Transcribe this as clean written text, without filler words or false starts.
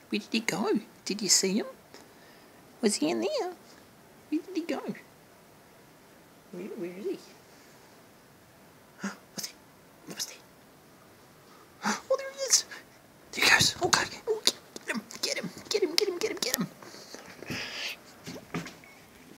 Where did he go? Did you see him? Was he in there? Where did he go? Where is he?